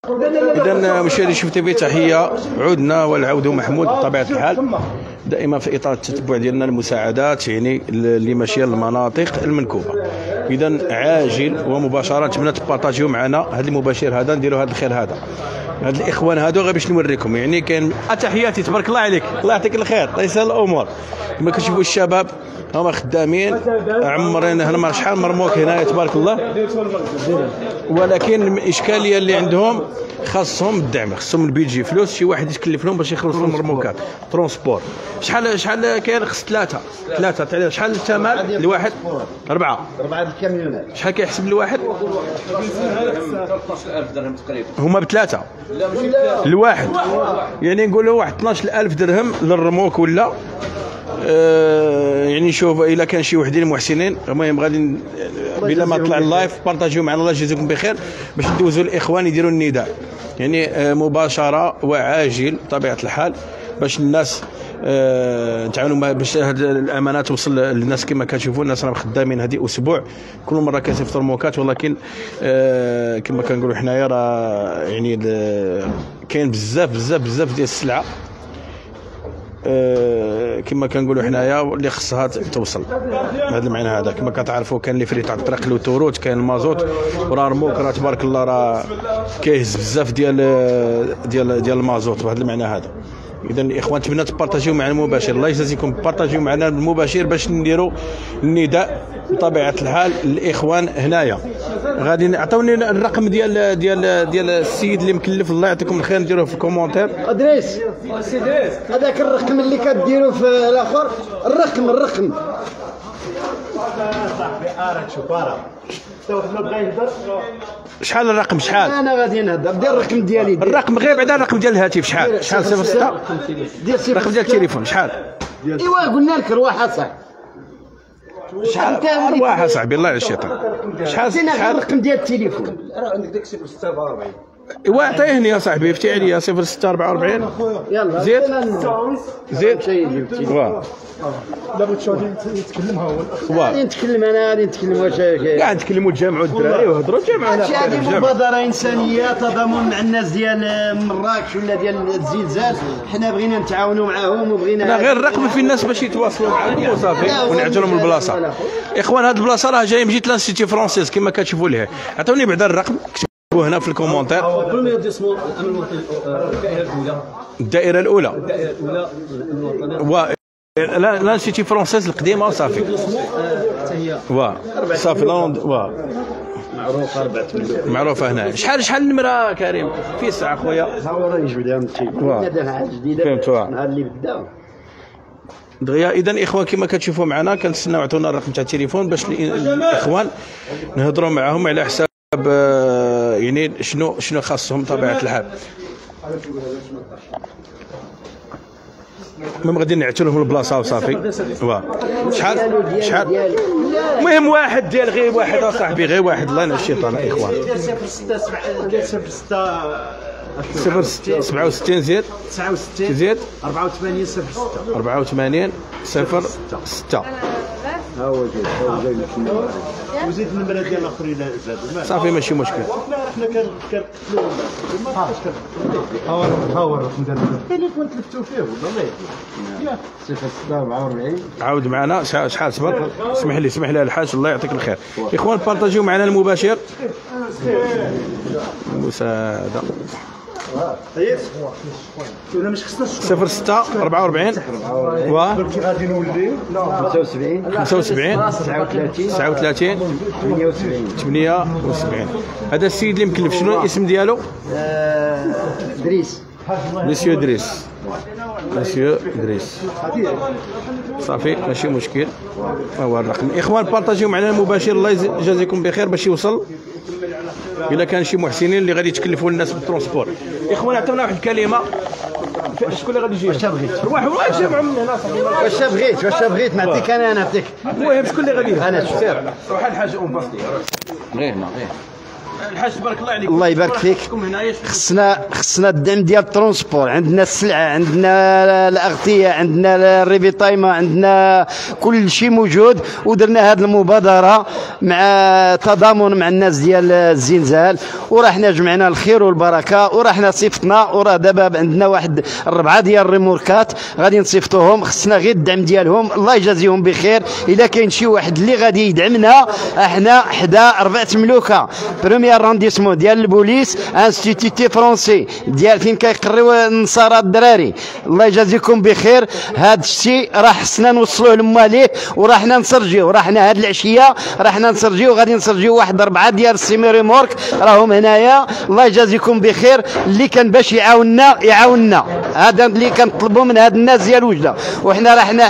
إذا مشاهدي شوف تيفي تحية، عدنا والعود محمود بطبيعة الحال، دائما في إطار التتبع ديالنا المساعدات يعني اللي ماشية للمناطق المنكوبة. إذا عاجل ومباشرة نتمنى تبارطاجيو معنا هذا المباشر هذا، نديروا هذا الخير هذا، هاد الاخوان هادو غير باش نوريكم يعني كاين. تحياتي تبارك الله عليك، الله يعطيك الخير، الله يسهل الامور. كما كتشوفوا الشباب هما خدامين عمرين هنا شحال مرموك هنايا تبارك الله، ولكن الاشكاليه اللي عندهم خاصهم الدعم، خاصهم البيجي فلوس، شي واحد يتكلف لهم باش يخلصوا المرموكات ترونسبور. شحال كاين؟ خص ثلاثه تاع شحال الثمن الواحد؟ أربعة الكاميونات. شحال كيحسب الواحد؟ 12000 درهم تقريبا. هما بثلاثه الواحد، يعني نقولوا واحد 12000 درهم للرموك ولا يعني شوف الا كان شي وحدين محسنين. المهم غادي بلا ما طلع اللايف بارطاجيو معنا، الله يجازيكم بخير، باش ندوزوا الاخوان يديروا النداء يعني مباشره وعاجل بطبيعه الحال، باش الناس نتعاونوا باش هاد الامانه توصل للناس. كما كتشوفوا الناس راهم خدامين هذه اسبوع، كل مره كيصيفطوا الموكات، ولكن كما كنقولوا حنايا راه يعني كاين بزاف ديال السلعه كما كنقولوا حنايا اللي خصها توصل. هذا المعنى هذا كما كتعرفوا كاين اللي فري تاع الطريق الوتوروت، كاين المازوت، وراه رموك راه تبارك الله راه كيهز بزاف ديال المازوت بهذا المعنى هذا. اذا الاخوان نتمنى تبارطاجيو معنا المباشر، الله يجازيكم، بارطاجيو معنا المباشر باش نديروا النداء بطبيعه الحال. الاخوان هنايا غادي نعطوني الرقم ديال السيد اللي مكلف، الله يعطيكم الخير، نديروه في الكومونتير. ادريس هذاك الرقم اللي كديروا في الاخر، الرقم شحال الرقم؟ شحال؟ انا غادي نهضر، دير الرقم ديالي، الرقم غير بعدا الرقم ديال الهاتف شحال 06 الرقم ديال التليفون شحال؟ ايوا قلنا لك رواحه صح. شحال رواحه صاحبي الله يعز الشيطان؟ شحال الرقم ديال التليفون؟ راه عندك داك 046. ايوا عطيهني يا صاحبي، افتي عليا 0644. يلا زيد واه لا بغيت شادي يتكلم ها هو غادي نتكلم انا، غادي نتكلم واش كاع نتكلموا تجمعوا الدراري وهضروا تجمعوا. هذه مبادره انسانيه تضامن مع الناس ديال مراكش ولا ديال الزلزال، حنا بغينا نتعاونوا معاهم وبغينا لا غير الرقم في الناس باش يتواصلوا معاكم وصافي ونعطوا لهم البلاصه. اخوان هذه البلاصه راه جايه من جهه لانستيتي فرونسيز كما كتشوفوا ليه. عطوني بعدا الرقم هنا في الكومونتير. الدائره الاولى لانستيتي فرونسيز القديمه وصافي واه صافي معروفه هنا. شحال النمره كريم؟ في الساعه خويا ها هو راه يجبد لهم فهمت نهار اللي بدا دغيا. اذا اخوان كما كتشوفوا معنا كنتسناو عطونا الرقم تاع التليفون باش الاخوان نهضروا معاهم على حساب يعني شنو خاصهم بطبيعه الحال. المهم غادي نعطيو لهم البلاصه وصافي. شحال المهم واحد ديال غير واحد اصاحبي، غير واحد، الله ينعس الشيطان اخوان. 67 زيد 69 زيد 84 06 84 06. ها هو جاي وزيد النمره ديال الاخرين زادوا صافي ماشي مشكل. حنا كنقتلوا ها هو الرقم ديال التليفون تلفتوا فيه ولا ما 0644. عاود معنا شحال صبر. اسمح لي الحاج الله يعطيك الخير. اخوان بارطاجيو معنا المباشر مساعده. ولا مش خصنا 06 44 غادي نوليو 75 39 78. هذا السيد اللي مكلف شنو الاسم ديالو؟ دريس. مسيو دريس. صافي ماشي مشكل. هو الرقم. اخوان بارطاجيو معنا المباشر الله يجازيكم بخير باش يوصل الا كان شي محسنين اللي غادي يتكلفوا الناس بالترونسبور. اخوان عطيونا واحد الكلمه. شكون اللي غادي يجي؟ واش بغيت؟ واش جمعوا من هنا صاحبي؟ واش بغيت نعطيك انا نعطيك. المهم شكون اللي غادي يجي؟ انا شوف روح الحاج ام باستي. غير الحاج تبارك الله عليك. الله يبارك فيك. خصنا الدعم ديال الترونسبور، عندنا السلعه، عندنا الاغطيه، عندنا الريفيتايما، عندنا كل شيء موجود. ودرنا هذه المبادره مع تضامن مع الناس ديال الزلزال، وراه حنا جمعنا الخير والبركه، وراه حنا صيفطنا، وراه دابا عندنا واحد 4 ديال الريموركات غادي نصيفطوهم. خصنا غير الدعم ديالهم، الله يجازيهم بخير. الا كاين شي واحد اللي غادي يدعمنا، احنا حدا 4 ملوكه بروميير رانديسمون ديال البوليس، انستيتيتي فرونسي ديال فين كيقريو النصارى الدراري. الله يجازيكم بخير. هذا الشيء راه خصنا نوصلوه لمواليه، وراه حنا نسرجيو، راه حنا هاد العشيه راه حنا نسرجيو، غادي نسرجيو واحد 4 ديال السيمي ريمورك راهم هنايا. الله يجازيكم بخير. اللي كان باش يعاوننا، هذا اللي كنطلبوا من هاد الناس ديال وجده. وحنا راه حنا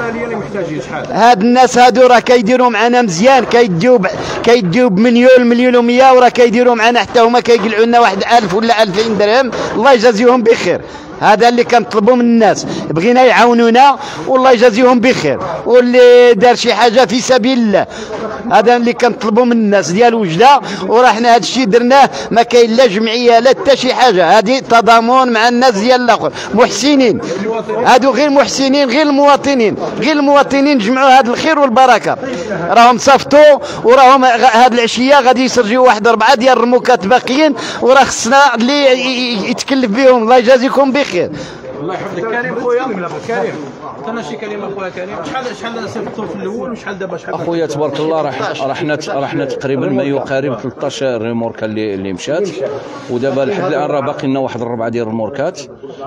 هاد الناس هادو راه كيديروا معنا مزيان، كيديو بمليون، مليون و100، وراه كيديروا معنا حتى هما كيقلعوا لنا واحد 1000 ولا 2000 درهم. الله يجازيهم بخير. هذا اللي كنطلبوا من الناس، بغينا يعاونونا والله يجازيهم بخير. واللي دار شي حاجه في سبيل الله، هذا اللي كنطلبوا من الناس ديال وجده. وراه حنا هذا الشيء درناه، ما كاين لا جمعيه لا حتى شي حاجه، هذه تضامن مع الناس ديال الاخر محسنين. هادو غير محسنين، غير المواطنين جمعوا هذا الخير والبركه، راهم صافطوا، وراهم هذه العشيه غادي يسرجيو واحد 4 ديال الرموكات باقيين، وراه خصنا اللي يتكلف بهم. الله يجازيكم بخير. الله يحفظك. كريم خويا، كريم عطينا شي كلمه خويا كريم. شحال صيفطوا في الاول وشحال دابا؟ شحال اخويا تبارك الله؟ رحنا تقريبا ما يقارب 13 ريموركه اللي مشات، ودابا لحد الان راه باقي لنا واحد 4 ديال الريموركات.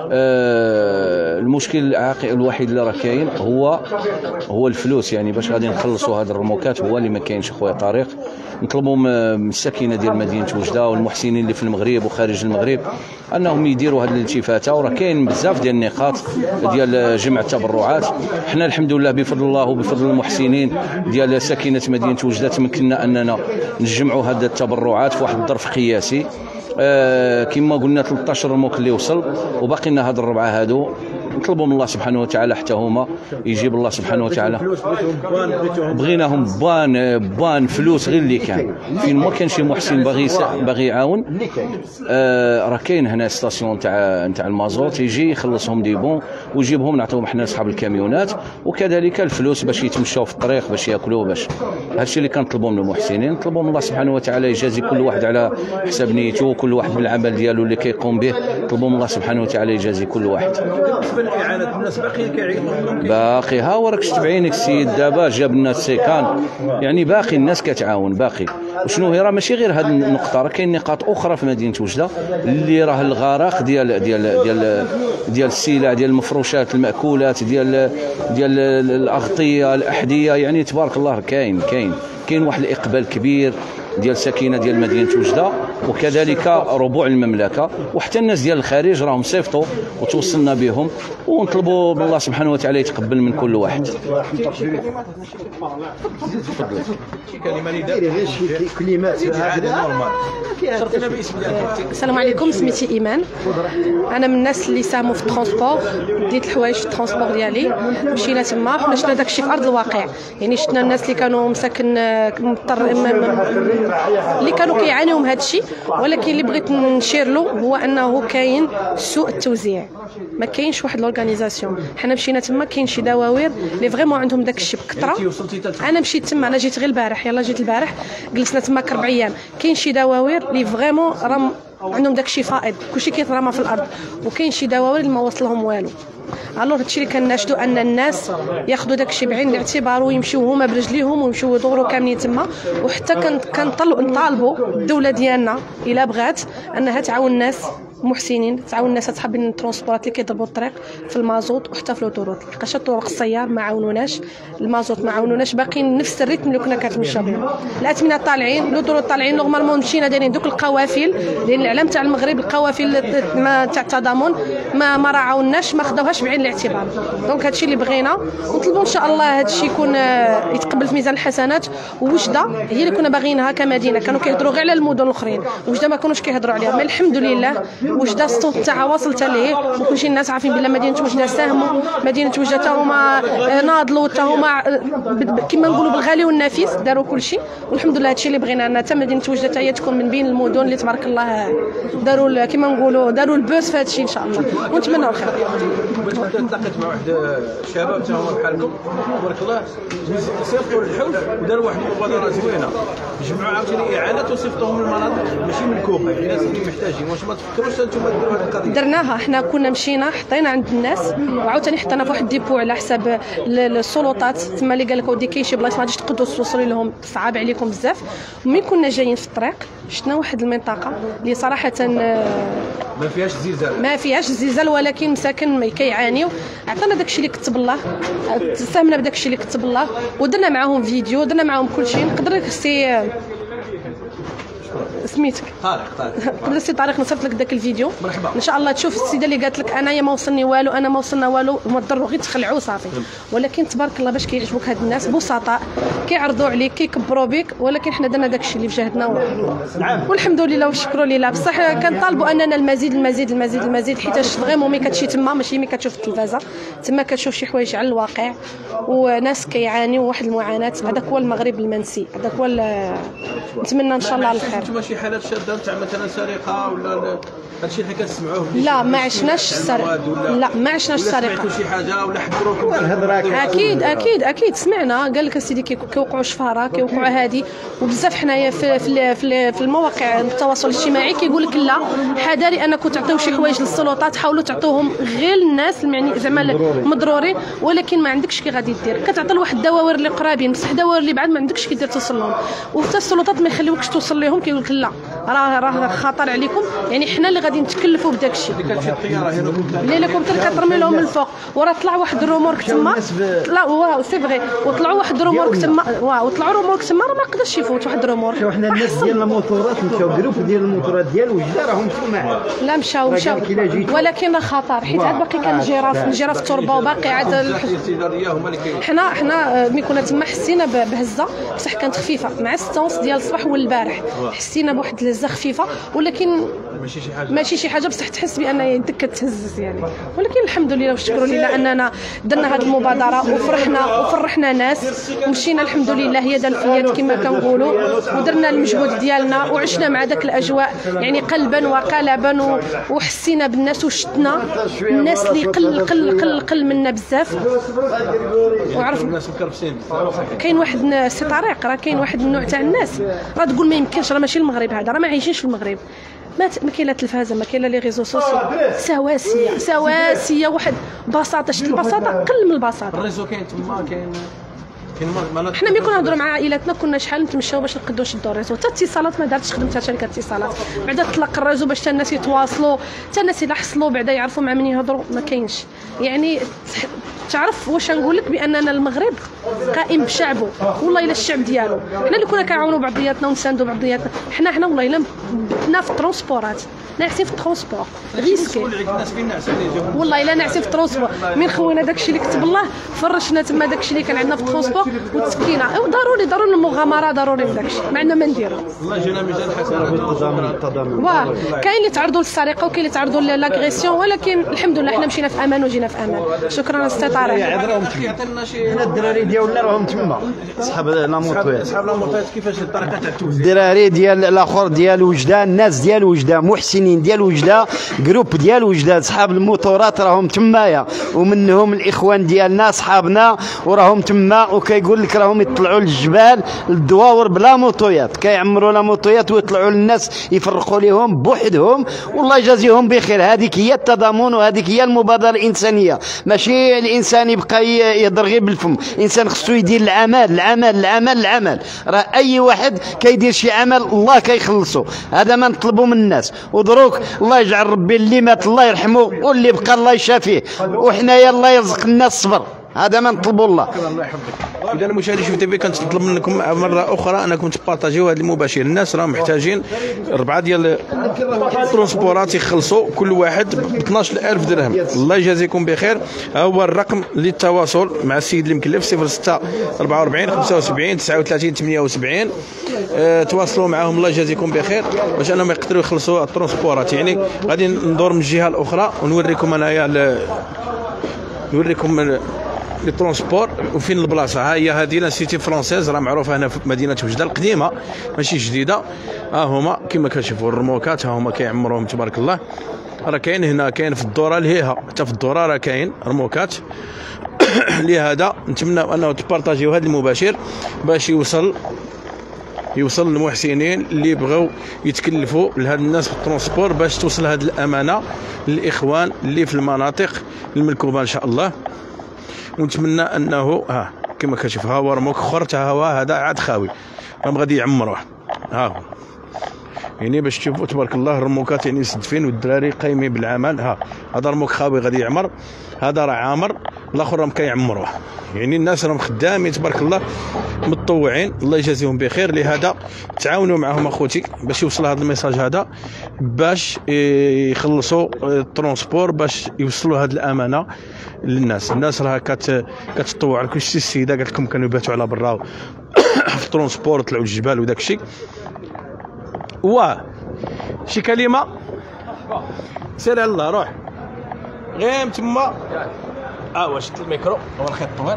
المشكل الوحيد اللي راه كاين هو الفلوس، يعني باش غادي نخلصوا هاد الريموركات هو اللي ما كاينش اخويا طارق. نطلبوا من الساكنه ديال مدينه وجده والمحسنين اللي في المغرب وخارج المغرب انهم يديروا هذه الالتفاته، وراه كاين بزاف ديال النقاط ديال جمع التبرعات. حنا الحمد لله بفضل الله وبفضل المحسنين ديال ساكنه مدينه وجده تمكنا اننا نجمعوا هذه التبرعات في واحد الظرف قياسي. كما قلنا 13 رموك اللي وصل، وباقي لنا هاد الربعه هادو. نطلبوا من الله سبحانه وتعالى حتى هما يجيب الله سبحانه وتعالى. بغيناهم بان فلوس غير اللي كان فين ما كان شي محسن باغي يعاون. راه كاين هنا ستاسيون تاع المازوت يجي يخلصهم دي بون ويجيبهم نعطيهم حنا اصحاب الكاميونات، وكذلك الفلوس باش يتمشاو في الطريق باش ياكلوا. باش هادشي اللي كنطلبوا من المحسنين. نطلبوا من الله سبحانه وتعالى يجازي كل واحد على حساب نيته، وكل واحد بالعمل ديالو اللي كيقوم به. نطلبوا من الله سبحانه وتعالى يجازي كل واحد. اعانه الناس باقي ها وراك شفت بعينك السيد دابا جاب لنا السيكان، يعني باقي الناس كتعاون باقي. وشنو هي راه ماشي غير هذه النقطه، راه كاين نقاط اخرى في مدينه وجده اللي راه الغرق ديال السلع، ديال المفروشات، المأكولات، ديال الاغطيه، الاحذيه. يعني تبارك الله كاين واحد الاقبال كبير ديال ساكنه ديال مدينه وجده، وكذلك ربوع المملكه، وحتى الناس ديال الخارج راهم صيفطوا وتوصلنا بهم. ونطلبوا من الله سبحانه وتعالى يتقبل من كل واحد. السلام عليكم، سميتي ايمان. انا من الناس اللي ساهموا في الترونسبور، ديت الحوايج في الترونسبور ديالي. مشينا تما، حنا شفنا داكشي في ارض الواقع، يعني شفنا الناس اللي كانوا مساكن اللي كانوا كيعانيوا من هذا الشيء. ولكن اللي بغيت نشير له هو انه كاين سوء التوزيع، ما كاينش واحد لورغانيزاسيون. حنا مشينا تما، كاين شي دواوير اللي فريمون عندهم داك الشيء بكثره. انا مشيت تما، انا جيت غير البارح، جيت البارح، جلسنا تما 4 ايام. كاين شي دواوير اللي فريمون راهم عندهم داك الشيء فائض، كلشي كيترمى في الارض، وكاين شي دواوير اللي ما وصلهم والو. الوغ هادشي اللي كناشدوا ان الناس ياخذوا داكشي بعين الاعتبار ويمشيو هما برجليهم ويمشيو يدوروا كاملين تما. وحتى نطالبوا الدوله ديالنا الا بغات انها تعاون الناس محسنين، تعاون الناس اصحاب الترونسبورات اللي كيضربوا الطريق في المازوت وحتى في الاوتوروت. لحقاش الطرق السيار ما عاونوناش، المازوت ما عاونوناش، باقيين نفس الريتم اللي كنا كنتمشاو به. الاثمنه طالعين، الاوتوروت طالعين. نورمالمون مشينا دايرين دوك القوافل، لان الاعلام تاع المغرب القوافل تاع التضامن ما راعوناش، ما خداوهاش بعين الاعتبار. دونك هادشي اللي بغينا، ونطلبوا ان شاء الله هادشي يكون يتقبل في ميزان الحسنات. ووجده هي اللي كنا باغيينها كمدينه، كانوا كيهضروا غير على المدن الاخرين، وجده ما كانوش كيهضروا عليها. ما الحمد لله وجده الصوت تاعها واصل حتى ليه، وكلشي الناس عارفين بلا مدينه وجده ساهموا، مدينه وجده حتى هما ناضلوا، حتى هما كما نقولوا بالغالي والنفيس داروا كلشي، والحمد لله هادشي اللي بغينا لنا حتى مدينه وجده حتى هي تكون من بين المدن اللي تبارك الله داروا كما نقولوا داروا البوس في هادشي ان شاء الله، ونتمنوا الخير. تلاقيت مع واحد الشباب حتى هما بحالكم تبارك الله صيفطوا للحوش وداروا واحد المبادره زوينه، جمعوا عاوتاني اعانات وصيفطوهم للمناطق ماشي منكوبه، الناس اللي محتاجين. واش ما تفكروش انتم ديروا هذه القضيه؟ درناها، حنا كنا مشينا حطينا عند الناس، وعاوتاني حطينا في واحد ديبو على حساب السلطات تما اللي قال لك ودي كاين شي بلايص ما غاديش تقدروا توصلوا لهم، صعاب عليكم بزاف. ومن كنا جايين في الطريق شفنا واحد المنطقه اللي صراحه ما فيهاش زلزال، ما فيهاش زلزال، ولكن مساكن كيعانيو. عطانا داكشي اللي كتب الله، ساهمنا بداكشي اللي كتب الله، ودرنا معاهم فيديو، درنا معاهم كلشي. نقدر سي سميتك طارق قبل السي طارق نصيفط لك داك الفيديو مرحبا. ان شاء الله تشوف السيده اللي قالت لك انايا ما وصلني والو، انا ما وصلنا والو، هما ضروا غير تخلعوا صافي. ولكن تبارك الله باش كيعجبوك هاد الناس بسطاء، كيعرضوا عليك كيكبروا بك، ولكن حنا درنا داكشي اللي في جهدنا والحمد لله والشكر لله. بصح كنطالبوا اننا المزيد المزيد المزيد المزيد، حيت فريمون ملي كتمشي تما ماشي ملي كتشوف التلفازه، تما كتشوف شي حوايج على الواقع وناس كيعانيو واحد المعاناه. هذاك هو المغرب المنسي، هذاك هو نتمنى ان شاء الله الخير. انتم شي حالات شاده تاع مثلا سرقه ولا هادشي اللي كنسمعوه؟ لا ما عشناش السرقه، لا ما عشناش السرقه. سمعتوا شي حاجه ولا حضروكم؟ اكيد اكيد اكيد سمعنا، قال لك السيدي كيوقعوا شفاره كيوقعوا هادي، وبزاف حنايا في المواقع التواصل الاجتماعي كيقول لك لا حذاري انكم تعطيو شي حوايج للسلطات، حاولوا تعطوهم غير الناس المعني زعما مضرورين، ولكن ما عندكش كي غادي دير، كتعطي لواحد الدواوير اللي قرابين بصح الدواوير اللي بعد ما عندكش كي دير توصل لهم، وحتى السلطات ما يخليوكش توصل لهم، كيقول لك لا راه خطر عليكم، يعني حنا اللي غادي نتكلفوا بداك الشيء. كانت شي طياره هنا الهليكوبتر كترمي لهم من الفوق، وراه طلع واحد الرومورك تما، لا واو سي فغي، وطلعوا واحد الرومورك تما، واو طلعوا رومورك تما راه ما قدرش يفوت واحد الرومورك. شوف حنا الناس ديال الموتورات مشاو جروب ديال الموتورات ديال وجده راهم مشاو معاه، لا مشاو ولكن خطر، حيت عاد باقي كان الجراف التربه وباقي عاد حنا ملي كنا تما حسينا بهزه، بصح كانت خفيفه مع 6:30 ديال الصباح والبارح حسينا بواحد الهزه خفيفه، ولكن ماشي شي حاجه بصح تحس بان يدك كتهزز يعني. ولكن الحمد لله والشكر لله اننا درنا هذه المبادره وفرحنا ناس، ومشينا الحمد لله يدا في اليد كما كنقولوا، ودرنا المجهود ديالنا وعشنا مع ذاك الاجواء يعني قلبا وقالبا، وحسينا بالناس وشتنا الناس اللي قل منا بزاف، وعرف الناس مكرفسين. كاين واحد سي طريق، راه كاين واحد النوع تاع الناس راه تقول ما يمكنش، راه ماشي المغرب هذا، راه ما عايشينش في المغرب، ما كاين لا تلفازه، ما كاين لا لي ريزو سوسيو، سواسيه واحد بساطه، شتي البساطه قل من البساطه. الريزو كاين تما، كاين حنا ملي كنا نهضروا مع عائلاتنا كنا شحال نتمشاو باش نقدروا نشدوا الريزو، حتى اتصالات ما دارتش، خدمت حتى شركه اتصالات بعدا تطلق الريزو باش حتى الناس يتواصلوا، حتى الناس اللي حصلوا بعدا يعرفوا مع من يهضروا، ما كاينش يعني. تعرف واش نقول لك باننا المغرب قائم بشعبه، والله الا الشعب ديالو، حنا اللي كنا كنعاونوا بعضياتنا ونساندوا بعضياتنا، حنا والله الا بتنا في الترونسبورات، ناعسين في الترونسبور ريسكي، والله الا ناعسين في الترونسبور. من خوينا داكشي اللي كتب الله فرشنا تما داكشي اللي كان عندنا في الترونسبور وتسكينا، ضروري المغامره ضروري داكشي، ما عندنا ما نديرو. الله يجينا ميزان حسنات. كاين اللي تعرضوا للسرقه وكاين اللي تعرضوا لاغريسيون، ولكن الحمد لله حنا مشينا في امان وجينا في امان. شكرا استاذ طارق. يعطينا شي حنا الدراري ديالنا راهم تما صحاب لاموطويات، اصحاب لاموطويات كيفاش الطريقه تاع التوزيع؟ الدراري ديال الاخر ديال وجده، الناس ديال وجده، محسنين ديال وجده، جروب ديال وجده، صحاب الموتورات راهم تمايا، ومنهم الاخوان ديالنا صحابنا وراهم تما، وكيقول لك راهم يطلعوا للجبال للدواور بلا موطويات، كيعمروا لا موطويات ويطلعوا للناس يفرقوا لهم بوحدهم، والله يجازيهم بخير. هذيك هي التضامن وهذيك هي المبادره الانسانيه، ماشي الانسان يبقى يهضر غير بالفم، الانسان خصو يدير العمل. راه اي واحد كيدير شي عمل الله كيخلصو، هذا ما نطلبوا من الناس. ودروك الله يجعل ربي اللي مات الله يرحمه واللي بقى الله يشافيه، وحنايا الله يرزق الناس الصبر. هذا ما نطلبوا الله. الله يحفظك. اذا المشاهدين شوف تيفي كنطلب منكم مره اخرى انكم تبارطاجيو هذا المباشر. الناس راهم محتاجين 4 ديال الترونسبورات يخلصوا كل واحد ب 12000 درهم. الله يجازيكم بخير. ها هو الرقم للتواصل مع السيد المكلف 06 44 75 39 78. تواصلوا معهم الله يجازيكم بخير باش انهم يقدروا يخلصوا الترونسبورات. يعني غادي ندور من الجهه الاخرى ونوريكم انايا نوريكم لي ترونسبور وفين البلاصه. ها هي هذه لا سيتي فرونسيز راه معروفه هنا في مدينه وجده القديمه ماشي جديده. ها هما كما كتشوفوا الرموكات ها هما كيعمروهم تبارك الله. راه كاين هنا كاين في الدوره الهيها حتى في الدوره راه كاين رموكات. لهذا نتمنى انه تبارطاجيو هذا المباشر باش يوصل للمحسنين اللي بغاو يتكلفوا لهاد الناس في الترونسبور باش توصل هذه الامانه للاخوان اللي في المناطق المنكوبه ان شاء الله. ونتمنى انه ها كما كتشوف ها هو رموك اخر حتى هو هذا عاد خاوي راهم غادي يعمروه. ها هو يعني باش تشوفوا تبارك الله الرموكات يعني مستدفين والدراري قايمين بالعمل. ها هذا رموك خاوي غادي يعمر، هذا راه عامر، الاخر راهم كيعمروه. يعني الناس راهم خدامين تبارك الله متطوعين الله يجازيهم بخير. لهذا تعاونوا معهم اخوتي باش يوصل هذا الميساج هذا باش يخلصوا الترونسبور باش يوصلوا هذه الامانه للناس. الناس راه كتطوع. كل شيء السيده قالت لكم كانوا يباتوا على برا في الترونسبور طلعوا الجبال وداك الشيء. شي كلمه سير على الله روح غير تما. واش الميكرو هو الخيط طويل.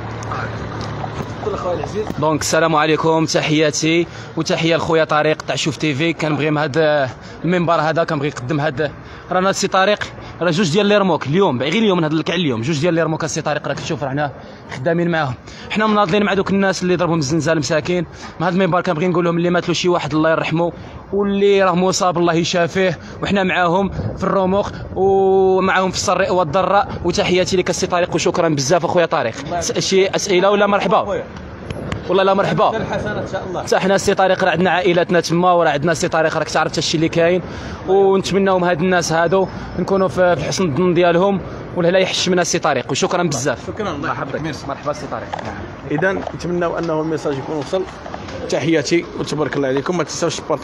دونك السلام عليكم، تحياتي وتحيه لخويا طارق تاع شوف تيفي. كنبغي من هذا المنبر هذا كنبغي نقدم هذا رانا السي طارق راه جوج ديال لي رموك اليوم غير اليوم نهضر لك على اليوم. جوج ديال لي رموك السي طارق راك تشوف رانا خدامين معاهم. حنا مناضلين مع دوك الناس اللي ضربهم الزنزال مساكين. من هذا المنبر كنبغي نقول لهم اللي مات له شي واحد الله يرحمه واللي راه مصاب الله يشافيه وحنا معاهم في الرموق ومعاهم في السراء والضراء. وتحياتي لك السي طارق وشكرا بزاف اخويا طارق. شي اسئله ولا مرحبا؟ والله لا مرحبا. الحسنات ان شاء الله. حتى حنا السي طارق راه عندنا عائلاتنا تما وراه عندنا السي طارق راك تعرف الشيء اللي كاين. ونتمناو هاد الناس هادو نكونوا في حسن الظن ديالهم والهلا يحش منا السي طارق وشكرا بزاف. شكرا الله يحفظك. مرحبا السي طارق. اذا نتمناو انه الميساج يكون وصل. تحياتي وتبارك الله عليكم. ما تنساوش